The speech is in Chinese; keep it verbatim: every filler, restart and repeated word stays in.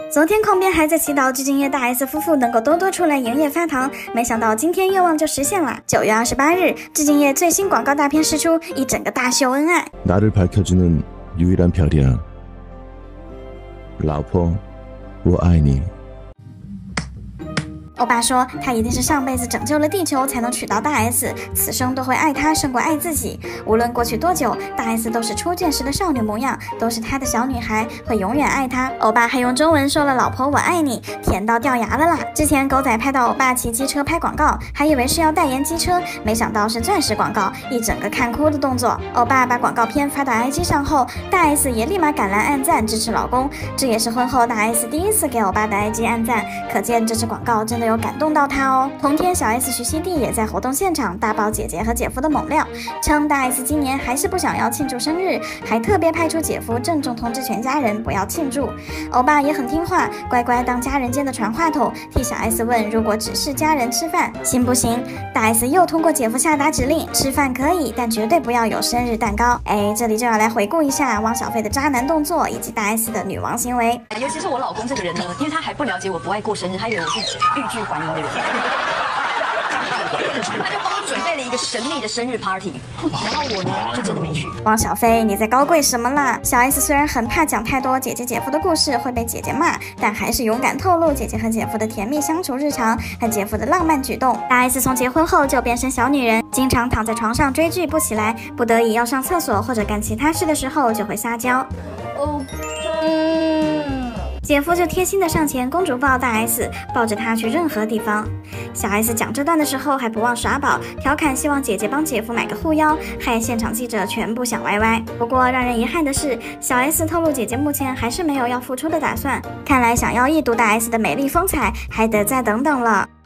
昨天控编还在祈祷具俊晔大 S 夫妇能够多多出来营业发糖，没想到今天愿望就实现了。九月二十八日，具俊晔最新广告大片释出，一整个大秀恩爱。 나를 밝혀주는 유일한 별이야. 老婆，我爱你。 欧巴说，他一定是上辈子拯救了地球，才能娶到大 S， 此生都会爱她胜过爱自己。无论过去多久，大 S 都是初见时的少女模样，都是他的小女孩，会永远爱她。欧巴还用中文说了“老婆我爱你”，甜到掉牙了啦！之前狗仔拍到欧巴骑机车拍广告，还以为是要代言机车，没想到是钻石广告，一整个看哭的动作。欧巴把广告片发到 I G 上后，大 S 也立马赶来按赞支持老公，这也是婚后大 S 第一次给欧巴的 I G 按赞，可见这支广告真的有感动到他哦。同天，小 S 徐熙娣也在活动现场大爆姐姐和姐夫的猛料，称大 S 今年还是不想要庆祝生日，还特别派出姐夫郑重通知全家人不要庆祝。欧巴也很听话，乖乖当家人间的传话筒，替小 S 问如果只是家人吃饭行不行。大 S 又通过姐夫下达指令，吃饭可以，但绝对不要有生日蛋糕。哎，这里就要来回顾一下汪小菲的渣男动作以及大 S 的女王行为。 尤其是我老公这个人呢，因为他还不了解我不爱过生日，他以为我是欲拒还迎的人。他就帮我准备了一个神秘的生日 party， 然后我呢就真的没去。 汪小菲，你在高贵什么啦？小 S 虽然很怕讲太多姐姐姐夫的故事会被姐姐骂，但还是勇敢透露姐姐和姐夫的甜蜜相处日常和姐夫的浪漫举动。大 S 从结婚后就变成小女人，经常躺在床上追剧不起来，不得已要上厕所或者干其他事的时候就会撒娇。哦，嗯。姐夫就贴心的上前公主抱大 S， 抱着她去任何地方。小 S 讲这段的时候还不忘耍宝，调侃希望姐姐帮姐夫买个护腰，害现场记者全部想歪歪。不过让人遗憾的是，小 S 透露姐姐目前还是没有要复出的打算，看来想要一睹大 S 的美丽风采，还得再等等了。